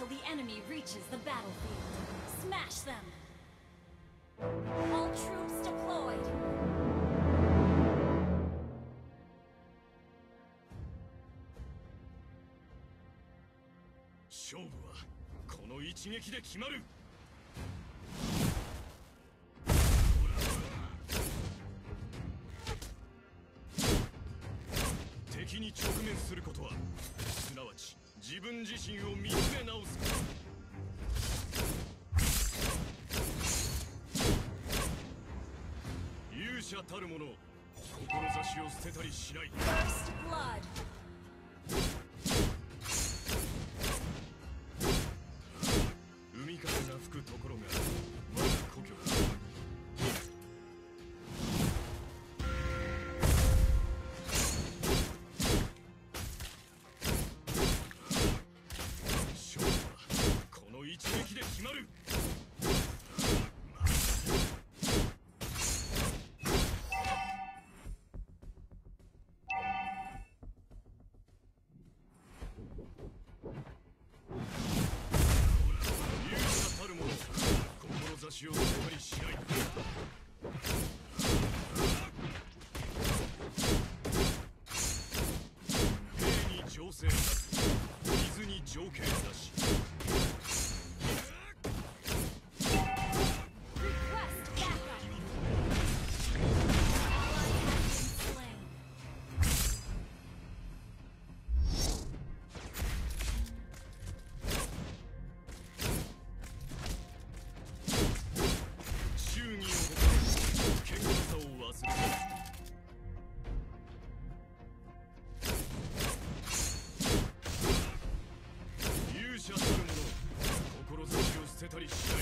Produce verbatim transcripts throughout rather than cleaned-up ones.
until the enemy reaches the battlefield. Smash them! All troops deployed! 勝負はこの一撃で決まる。敵に直面することはすなわち自分自身を見つめ直すこと。勇者たる者、志を捨てたりしない。 First blood! 海風が吹くところが我が故郷だ。勝負はこの一撃で決まる。志を捨てたりしない。兵に情勢なく、水に情景なし。勇者たる者、志を捨てたりしない。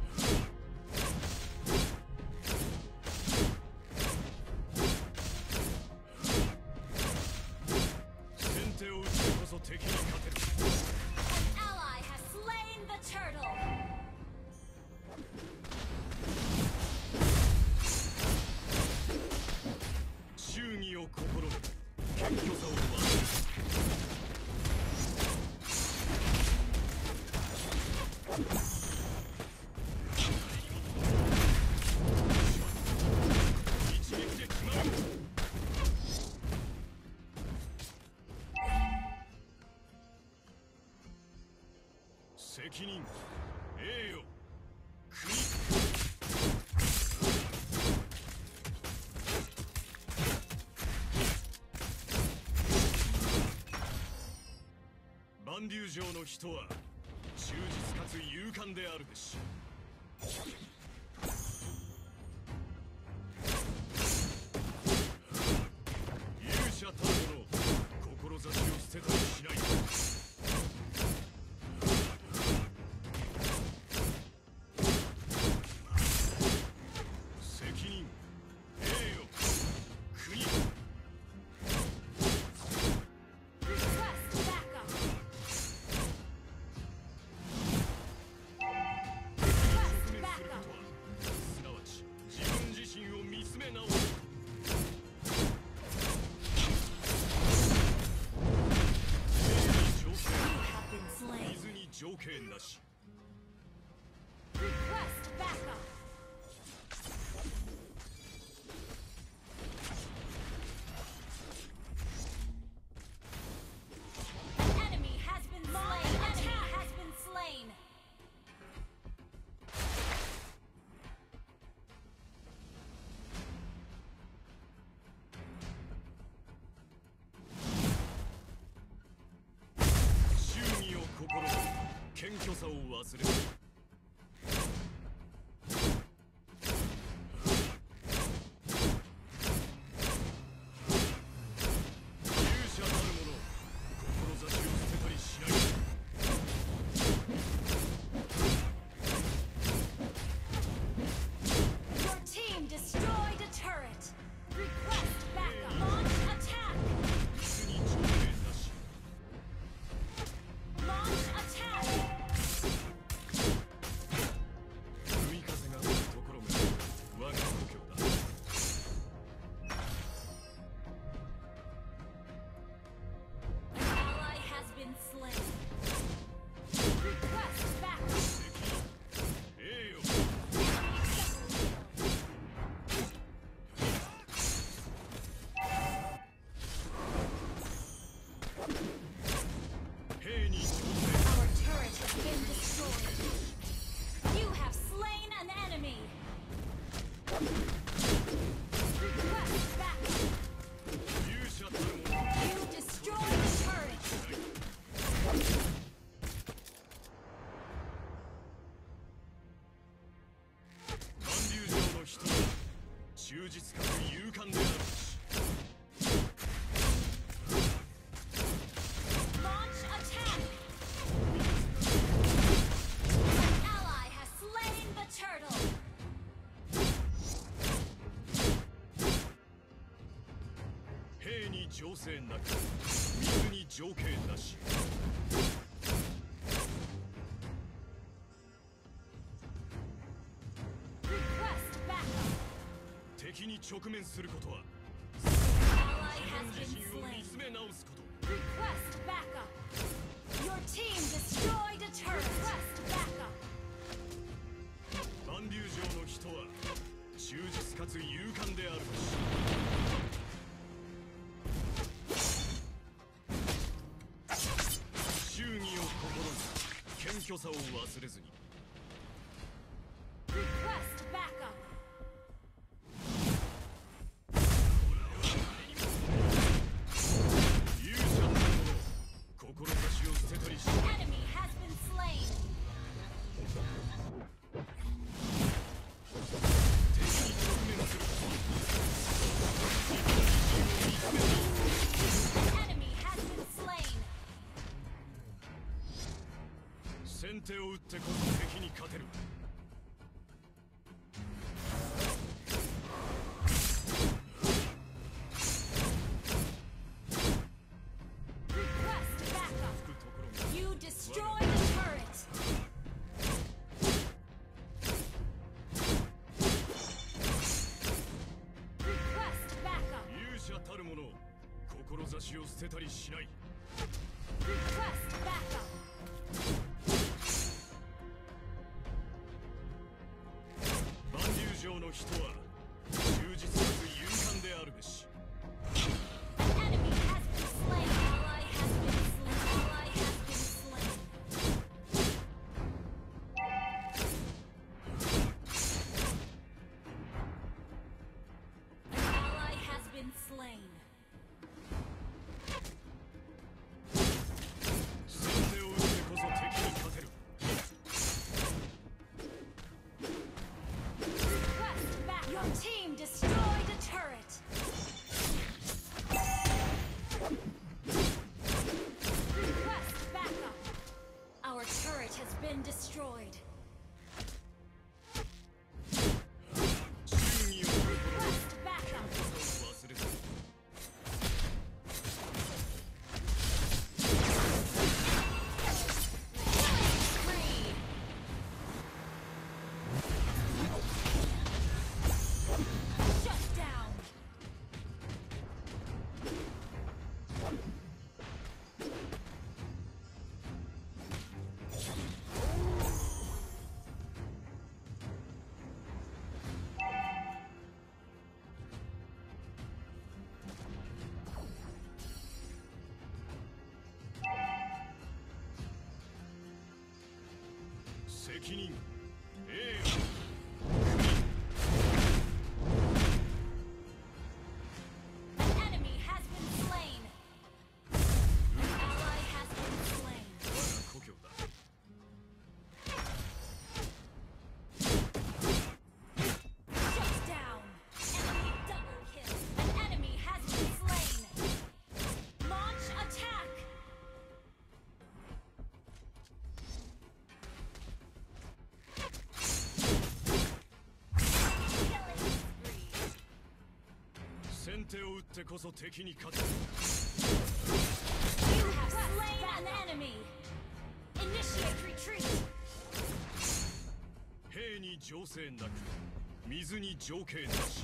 先手を打ってこそ敵に勝てる。 An ally has slain the turtle! 忠義を心に謙虚さを忘れ一撃で決まる。責任、栄誉、国。万竜城の人は忠実かつ勇敢であるべし。勇者たる者、志を捨てたりしない。責任、栄誉、国。 条件なし。 Request backup! Enemy has been slain! Enemy has been slain! 忠義を心に謙虚さを忘れる。勇者なる者、志を捨てたりしない。 Your team destroyed a turret! Request backup! Launch attack! 水に条件なし。 Launch attack! 海風が吹くところが我が故郷だ。 An ally has been slain. Request に情勢なく水に情景なし。敵に直面することは自分自身を見つめ直すこと。 Request backup. Your team destroyed a turret. Request backup. 万竜城の人は忠実かつ勇敢であるし、忠義を心に謙虚さを忘れずに。 Request backup. 勇者の者、志を捨てたりし Enemy has been slain. 敵に直面することは Enemy has been slain. 先手を打ってこそ敵に勝てる。 Request backup. You destroyed a turret. Request backup. 勇者たる者、志を捨てたりしない。 Request backup. 万竜城の人は忠実かつ勇敢であるべし。 Enemy has been slain. Ally has been slain. Ally has been slain. An ally has been slain. 先手を打ってこそ敵に勝てる。 Request back. Your team destroyed a turret. Request backup. Our turret has been destroyed. 忠義を心に Request backup. 忘れずに。 Free. Shut down. “責任、栄誉、国。” Enemy has been slain. Ally has been slain. 我が故郷だ。 Shut down. Enemy double kill. An enemy has been slain. Launch attack. Killing spree. 先手を打ってこそ敵に勝てる。 You have slain an enemy. Initiate retreat. 兵に情勢なく水に情景なし。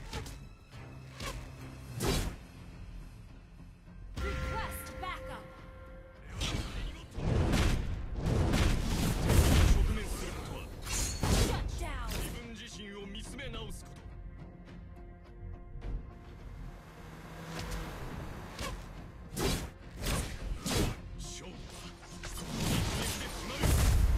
Request backup. 直面することは Shut down. 自分自身を見つめ直すこと。 勝負は一撃で決まる。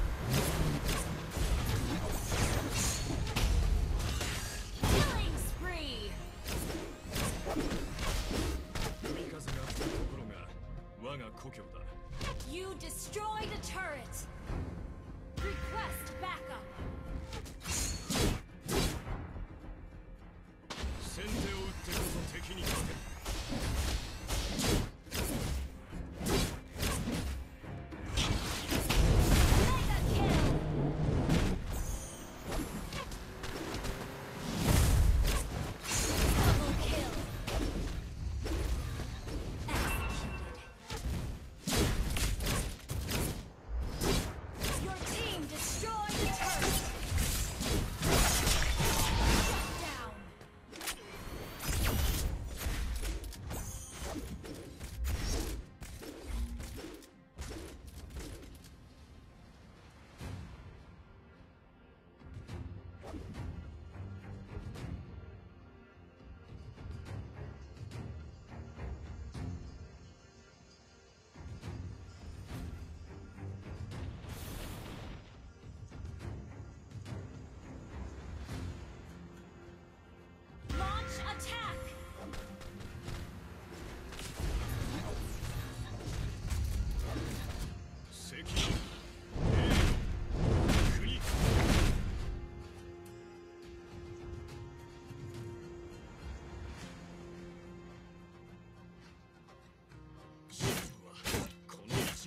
Killing spree. 海風が吹くところが我が故郷だ。 You destroyed a turret. Request backup. 先手を打ってこそ敵に勝てる。 Mega kill. Double kill.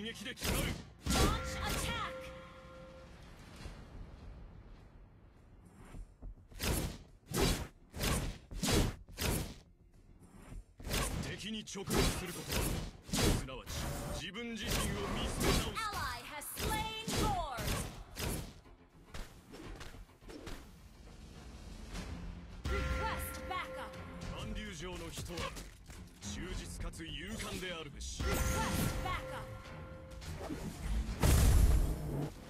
一撃で決まる。 Launch attack! 敵に直面することはすなわち自分自身を見つめ直す。 Ally has slain Lord! Request backup! アンデュー城の人は忠実かつ勇敢であるべし。 Request backup!